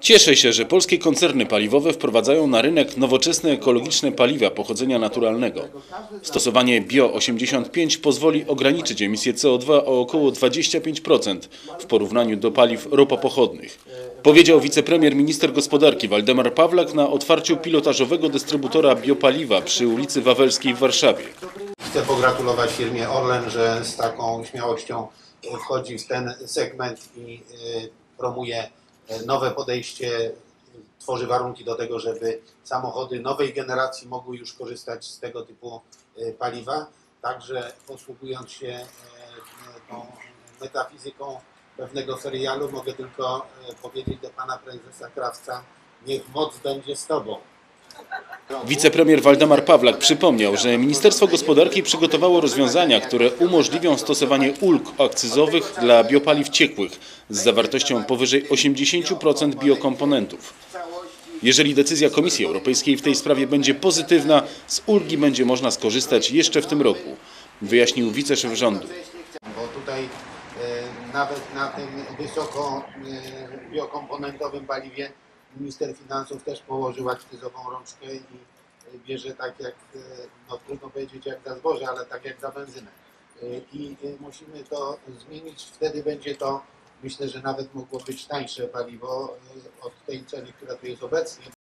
Cieszę się, że polskie koncerny paliwowe wprowadzają na rynek nowoczesne ekologiczne paliwa pochodzenia naturalnego. Stosowanie Bio 85 pozwoli ograniczyć emisję CO2 o około 25% w porównaniu do paliw ropopochodnych, powiedział wicepremier minister gospodarki Waldemar Pawlak na otwarciu pilotażowego dystrybutora biopaliwa przy ulicy Wawelskiej w Warszawie. Chcę pogratulować firmie Orlen, że z taką śmiałością wchodzi w ten segment i promuje nowe podejście, tworzy warunki do tego, żeby samochody nowej generacji mogły już korzystać z tego typu paliwa. Także posługując się tą metafizyką pewnego serialu, mogę tylko powiedzieć do pana prezesa Krawca: niech moc będzie z tobą. Wicepremier Waldemar Pawlak przypomniał, że Ministerstwo Gospodarki przygotowało rozwiązania, które umożliwią stosowanie ulg akcyzowych dla biopaliw ciekłych z zawartością powyżej 80% biokomponentów. Jeżeli decyzja Komisji Europejskiej w tej sprawie będzie pozytywna, z ulgi będzie można skorzystać jeszcze w tym roku, wyjaśnił wiceszef rządu. Bo tutaj nawet na tym wysoko biokomponentowym paliwie minister finansów też położył akcyzową rączkę i bierze tak jak, no trudno powiedzieć jak za zboże, ale tak jak za benzynę. I musimy to zmienić, wtedy będzie to, myślę, że nawet mogło być tańsze paliwo od tej ceny, która tu jest obecnie.